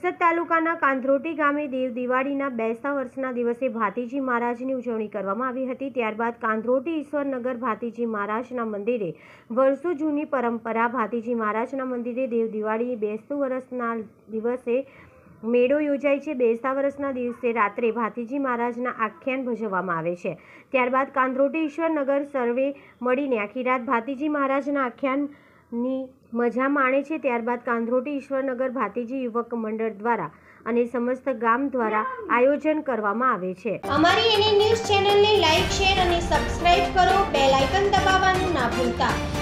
બોરસદ તાલુકાના કાંધ્રોટી ગામે દેવ દિવાળીના બેસતા વર્ષના દિવસે ભાતીજી મહારાજની ઉજવણી કરવામાં આવી હતી। ત્યારબાદ કાંધ્રોટી ઈશ્વરનગર ભાતીજી મહારાજના મંદિરે વર્ષો જૂની પરંપરા ભાતીજી મહારાજના મંદિરે દેવ દિવાળી બેસતું વર્ષના દિવસે મેળો યોજાય છે। બેસતા વર્ષના દિવસે રાત્રે ભાતીજી મહારાજના આખ્યાન ભજવવામાં આવે છે। ત્યારબાદ કાંધ્રોટી ઈશ્વરનગર સર્વે મળીને આખી રાત ભાતીજી મહારાજના આખ્યાનની મજા માણે છે। ત્યારબાદ કાંધ્રોટી ઈશ્વરનગર ભાતીજી યુવક મંડળ દ્વારા અને સમસ્ત ગામ દ્વારા આયોજન કરવામાં આવે છે। અમારી એનએ ન્યૂઝ ચેનલને લાઈક, શેર અને સબસ્ક્રાઇબ કરો। બેલ આઇકન દબાવવાનું ના ભૂલતા।